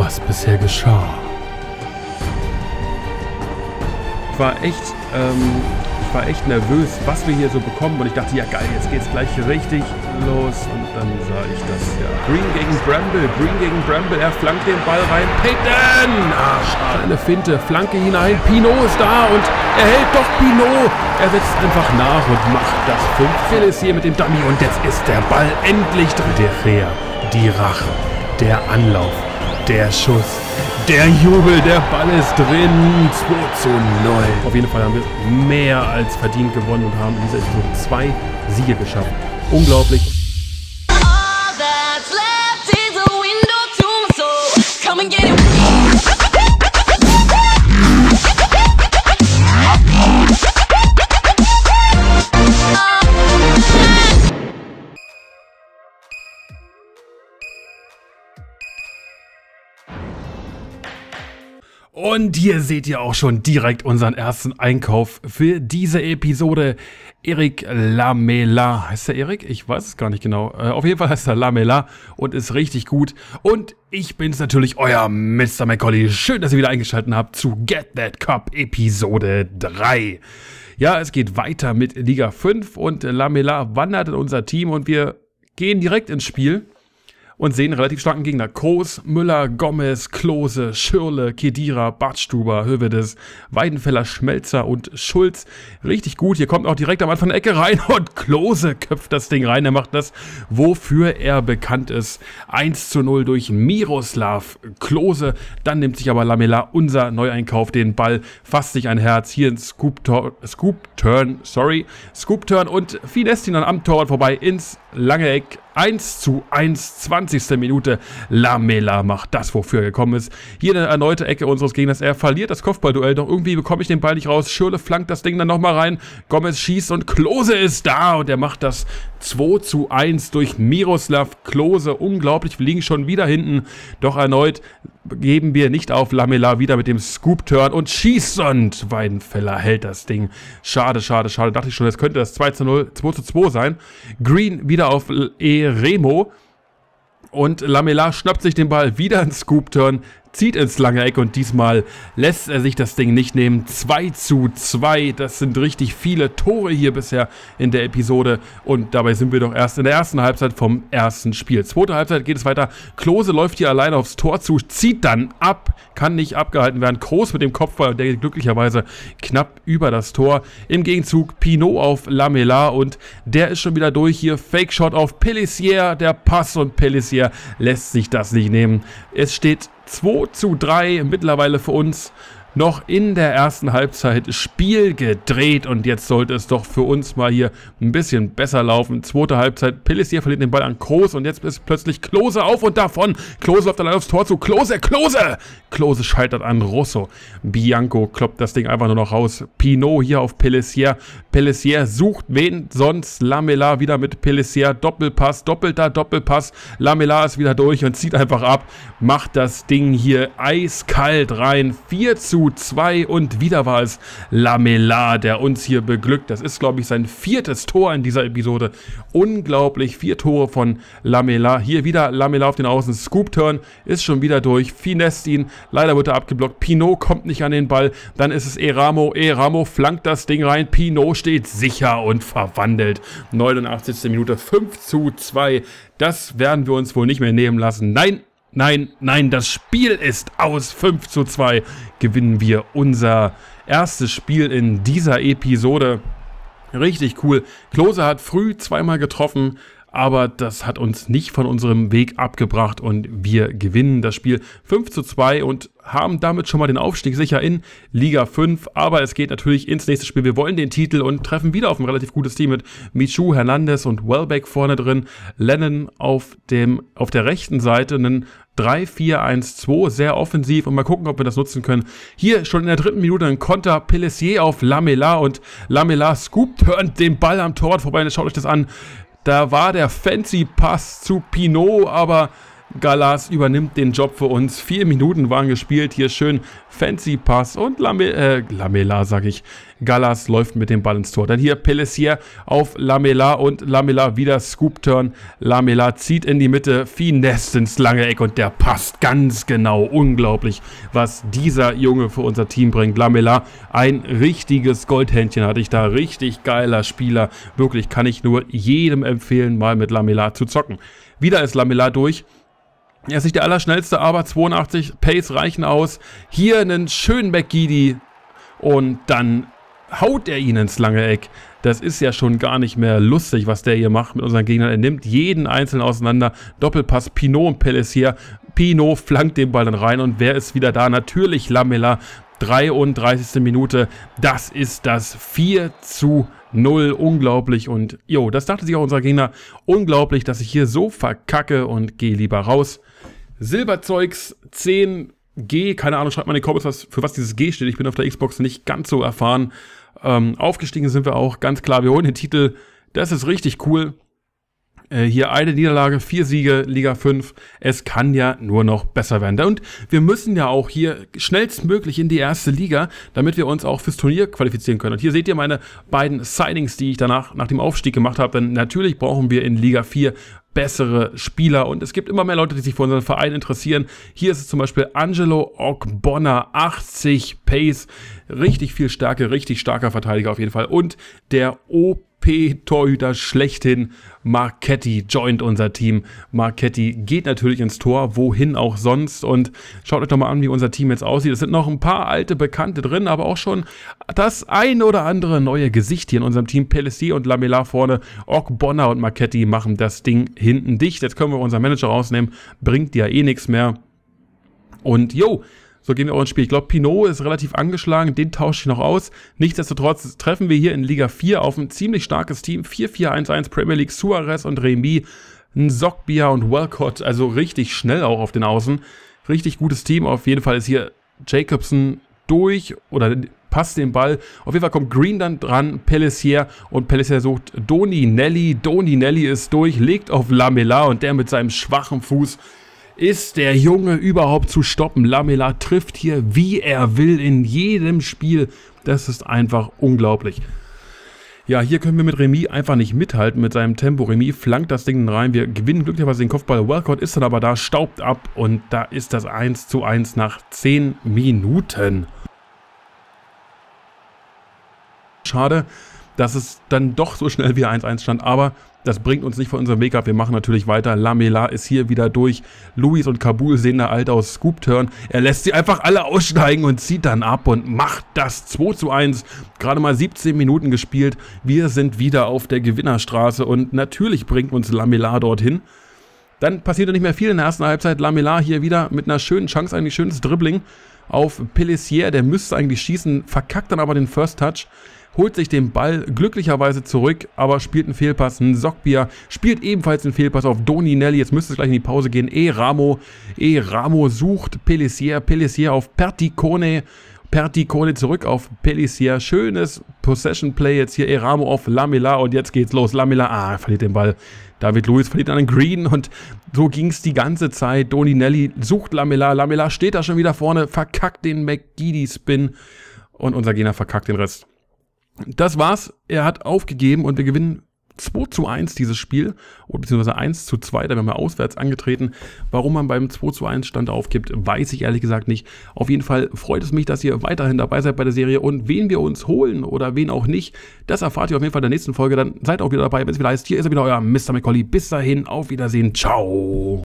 was bisher geschah. Ich war echt nervös, was wir hier so bekommen. Und ich dachte, ja geil, jetzt geht's gleich richtig los. Und dann sah ich das, ja. Green gegen Bramble. Er flankt den Ball rein. Peyton! Eine Finte, Flanke hinein. Pinot ist da und er hält doch Pinot. Er setzt einfach nach und macht das 5. Phyllis hier mit dem Dummy. Und jetzt ist der Ball endlich drin. Der Fair, die Rache, der Anlauf, der Schuss. Der Jubel, der Ball ist drin, 2:0. Auf jeden Fall haben wir mehr als verdient gewonnen und haben in dieser Episode 2 Siege geschafft. Unglaublich. Und hier seht ihr auch schon direkt unseren ersten Einkauf für diese Episode. Eric Lamela. Heißt der Eric? Ich weiß es gar nicht genau. Auf jeden Fall heißt er Lamela und ist richtig gut. Und ich bin's natürlich, euer Mr. Macaulay. Schön, dass ihr wieder eingeschaltet habt zu Get That Cup Episode 3. Ja, es geht weiter mit Liga 5 und Lamela wandert in unser Team und wir gehen direkt ins Spiel. Und sehen einen relativ starken Gegner. Kroos, Müller, Gomez, Klose, Schürrle, Khedira, Badstuber, Hövedes, Weidenfeller, Schmelzer und Schulz. Richtig gut. Hier kommt auch direkt am Anfang der Ecke rein und Klose köpft das Ding rein. Er macht das, wofür er bekannt ist. 1:0 durch Miroslav Klose. Dann nimmt sich aber Lamela, unser Neueinkauf, den Ball, fasst sich ein Herz. Hier ein Scoop-Turn und finesse ihn dann am Torwart vorbei ins lange Eck. 1:1, 20. Minute. Lamela macht das, wofür er gekommen ist. Hier eine erneute Ecke unseres Gegners. Er verliert das Kopfballduell, doch irgendwie bekomme ich den Ball nicht raus. Schürrle flankt das Ding dann nochmal rein. Gomez schießt und Klose ist da und er macht das 2:1 durch Miroslav Klose. Unglaublich, wir liegen schon wieder hinten. Doch erneut geben wir nicht auf. Lamela wieder mit dem Scoop-Turn und schießt und Weidenfeller hält das Ding. Schade. Dachte ich schon, das könnte das 2:2 sein. Green wieder auf Remo und Lamela schnappt sich den Ball, wieder ein Scoop-Turn, zieht ins lange Eck und diesmal lässt er sich das Ding nicht nehmen. 2:2, das sind richtig viele Tore hier bisher in der Episode und dabei sind wir doch erst in der ersten Halbzeit vom ersten Spiel. Zweite Halbzeit geht es weiter. Klose läuft hier alleine aufs Tor zu, zieht dann ab, kann nicht abgehalten werden. Kroos mit dem Kopfball, der geht glücklicherweise knapp über das Tor. Im Gegenzug Pinot auf Lamela und der ist schon wieder durch. Hier Fake-Shot auf Pélissier, der Pass und Pélissier lässt sich das nicht nehmen. Es steht 2:3 mittlerweile für uns. Noch in der ersten Halbzeit Spiel gedreht und jetzt sollte es doch für uns mal hier ein bisschen besser laufen. Zweite Halbzeit, Pélissier verliert den Ball an Kroos und jetzt ist plötzlich Klose auf und davon. Klose läuft allein aufs Tor zu. Klose! Klose scheitert an Russo. Bianco kloppt das Ding einfach nur noch raus. Pinot hier auf Pélissier. Pélissier sucht wen sonst. Lamela wieder mit Pélissier. Doppelter Doppelpass. Lamela ist wieder durch und zieht einfach ab. Macht das Ding hier eiskalt rein. 4:2 und wieder war es Lamela, der uns hier beglückt. Das ist, glaube ich, sein 4. Tor in dieser Episode. Unglaublich, 4 Tore von Lamela. Hier wieder Lamela auf den Außen. Scoop-Turn ist schon wieder durch. Finest ihn. Leider wird er abgeblockt. Pinot kommt nicht an den Ball. Dann ist es Eramo. Eramo flankt das Ding rein. Pinot steht sicher und verwandelt. 89. Minute, 5:2. Das werden wir uns wohl nicht mehr nehmen lassen. Nein, das Spiel ist aus. 5:2 gewinnen wir unser erstes Spiel in dieser Episode. Richtig cool. Klose hat früh zweimal getroffen, aber das hat uns nicht von unserem Weg abgebracht und wir gewinnen das Spiel 5:2 und haben damit schon mal den Aufstieg sicher in Liga 5, aber es geht natürlich ins nächste Spiel. Wir wollen den Titel und treffen wieder auf ein relativ gutes Team mit Michu, Hernandez und Welbeck vorne drin. Lennon auf der rechten Seite, einen 3-4-1-2, sehr offensiv und mal gucken, ob wir das nutzen können. Hier schon in der 3. Minute ein Konter, Pélissier auf Lamela und Lamela scoop-turnt den Ball am Torwart vorbei. Schaut euch das an. Da war der fancy Pass zu Pinot, aber Gallas übernimmt den Job für uns. 4 Minuten waren gespielt. Hier schön fancy Pass und Lamela, sag ich. Gallas läuft mit dem Ball ins Tor. Dann hier Pélissier auf Lamela und Lamela wieder Scoop-Turn. Lamela zieht in die Mitte, Finesse ins lange Eck und der passt ganz genau. Unglaublich, was dieser Junge für unser Team bringt. Lamela, ein richtiges Goldhändchen hatte ich da. Richtig geiler Spieler. Wirklich kann ich nur jedem empfehlen, mal mit Lamela zu zocken. Wieder ist Lamela durch. Er ist nicht der Allerschnellste, aber 82 Pace reichen aus. Hier einen schönen McGeady und dann haut er ihn ins lange Eck. Das ist ja schon gar nicht mehr lustig, was der hier macht mit unseren Gegnern. Er nimmt jeden einzelnen auseinander. Doppelpass Pinot und Pélissier. Pinot flankt den Ball dann rein und wer ist wieder da? Natürlich Lamela. 33. Minute. Das ist das 4:0. Unglaublich und das dachte sich auch unser Gegner. Unglaublich, dass ich hier so verkacke und gehe lieber raus. Silberzeugs 10G, keine Ahnung, schreibt mal in die Comments, für was dieses G steht. Ich bin auf der Xbox nicht ganz so erfahren. Aufgestiegen sind wir auch, ganz klar. Wir holen den Titel, das ist richtig cool. Hier eine Niederlage, 4 Siege, Liga 5. Es kann ja nur noch besser werden. Und wir müssen ja auch hier schnellstmöglich in die erste Liga, damit wir uns auch fürs Turnier qualifizieren können. Und hier seht ihr meine beiden Signings, die ich danach nach dem Aufstieg gemacht habe. Denn natürlich brauchen wir in Liga 4 bessere Spieler und es gibt immer mehr Leute, die sich für unseren Verein interessieren. Hier ist es zum Beispiel Angelo Ogbonna, 80 Pace, richtig viel Stärke, richtig starker Verteidiger auf jeden Fall. Und der OP-Torhüter schlechthin, Marchetti, joint unser Team. Marchetti geht natürlich ins Tor, wohin auch sonst. Und schaut euch doch mal an, wie unser Team jetzt aussieht. Es sind noch ein paar alte Bekannte drin, aber auch schon das ein oder andere neue Gesicht hier in unserem Team. Pélissier und Lamela vorne, Ogbonna und Marchetti machen das Ding hinten dicht. Jetzt können wir unseren Manager rausnehmen, bringt ja eh nichts mehr. Und so gehen wir auch ins Spiel. Ich glaube, Pinot ist relativ angeschlagen, den tausche ich noch aus. Nichtsdestotrotz treffen wir hier in Liga 4 auf ein ziemlich starkes Team. 4-4-1-1 Premier League, Suarez und Remy, Nzogbia und Walcott, also richtig schnell auch auf den Außen. Richtig gutes Team, auf jeden Fall ist hier Jacobson durch oder passt den Ball. Auf jeden Fall kommt Green dann dran, Pélissier und Pélissier sucht Doni Nelly. Doni Nelly ist durch, legt auf Lamela und der mit seinem schwachen Fuß ist der Junge überhaupt zu stoppen. Lamela trifft hier, wie er will, in jedem Spiel. Das ist einfach unglaublich. Ja, hier können wir mit Remy einfach nicht mithalten mit seinem Tempo. Remy flankt das Ding rein. Wir gewinnen glücklicherweise den Kopfball. Walcott ist dann aber da, staubt ab und da ist das 1:1 nach 10 Minuten. Schade, dass es dann doch so schnell wieder 1:1 stand, aber das bringt uns nicht von unserem Weg ab. Wir machen natürlich weiter. Lamela ist hier wieder durch. Luis und Kabul sehen da alt aus. Scoop-Turn. Er lässt sie einfach alle aussteigen und zieht dann ab und macht das 2:1. Gerade mal 17 Minuten gespielt. Wir sind wieder auf der Gewinnerstraße und natürlich bringt uns Lamela dorthin. Dann passierte nicht mehr viel in der ersten Halbzeit. Lamela hier wieder mit einer schönen Chance, eigentlich schönes Dribbling auf Pélissier. Der müsste eigentlich schießen, verkackt dann aber den First Touch. Holt sich den Ball glücklicherweise zurück, aber spielt einen Fehlpass. Nzogbia spielt ebenfalls einen Fehlpass auf Doni Nelly. Jetzt müsste es gleich in die Pause gehen. Ramo sucht Pélissier. Pélissier auf Perticone. Perticone zurück auf Pélissier. Schönes Possession Play jetzt hier. Ramo auf Lamela und jetzt geht's los. Lamela, verliert den Ball. David Luiz verliert einen Green und so ging es die ganze Zeit. Doni Nelly sucht Lamela. Lamela steht da schon wieder vorne, verkackt den McGeady-Spin und unser Gegner verkackt den Rest. Das war's, er hat aufgegeben und wir gewinnen 2:1 dieses Spiel, beziehungsweise 1:2, da werden wir auswärts angetreten. Warum man beim 2:1 Stand aufgibt, weiß ich ehrlich gesagt nicht. Auf jeden Fall freut es mich, dass ihr weiterhin dabei seid bei der Serie und wen wir uns holen oder wen auch nicht, das erfahrt ihr auf jeden Fall in der nächsten Folge. Dann seid auch wieder dabei, wenn es wieder heißt, hier ist er wieder, euer Mr. McCauley. Bis dahin, auf Wiedersehen, ciao.